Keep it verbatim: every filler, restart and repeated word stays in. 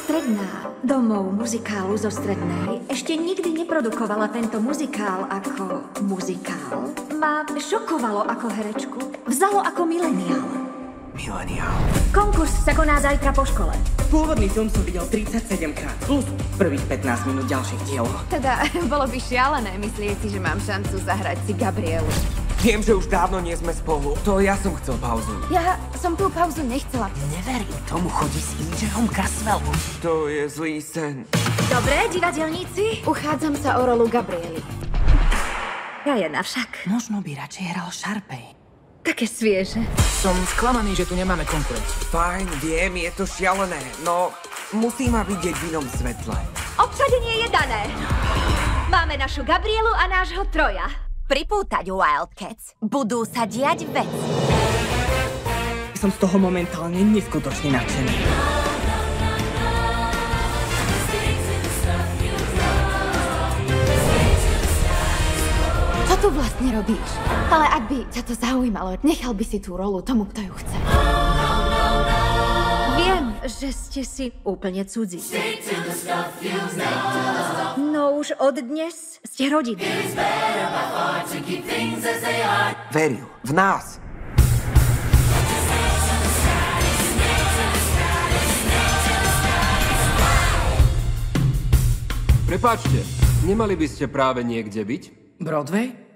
Stredná, domov muzikálu zo Strednej, ešte nikdy neprodukovala tento muzikál ako muzikál. Ma šokovalo ako herečku, vzalo ako mileniál. Mileniál. Konkurs sa koná zajtra po škole. Pôvodný film som videl tridsaťsedem krát, plus prvých pätnásť minút ďalších diel. Teda, bolo by šialené myslieť si, že mám šancu zahrať si Gabrielu. Viem, že už dávno nie sme spolu. To ja som chcel pauzu. Ja som tú pauzu nechcela. Neverím tomu, chodí s Indřechom Caswellom. To je zlý sen. Dobre, divadelníci? Uchádzam sa o rolu Gabriely. Ja jedna však. Možno by radšej hral Sharpay. Také svieže. Som sklamaný, že tu nemáme konkurenciu. Fajn, viem, je to šialené, no musí ma vidieť v inom svetle. Obsadenie je dané. Máme našu Gabrielu a nášho Troja. Pripútať Wildcats. Budú sa diať veci. Som z toho momentálne neskutočne nadšený. Čo tu vlastne robíš? Ale ak by ťa to zaujímalo, nechal by si tú rolu tomu, kto ju chce. Viem, že ste si úplne cudzí. No už od dnes ste rodina. Veril v nás. Prepáčte, nemali by ste práve niekde byť? Broadway?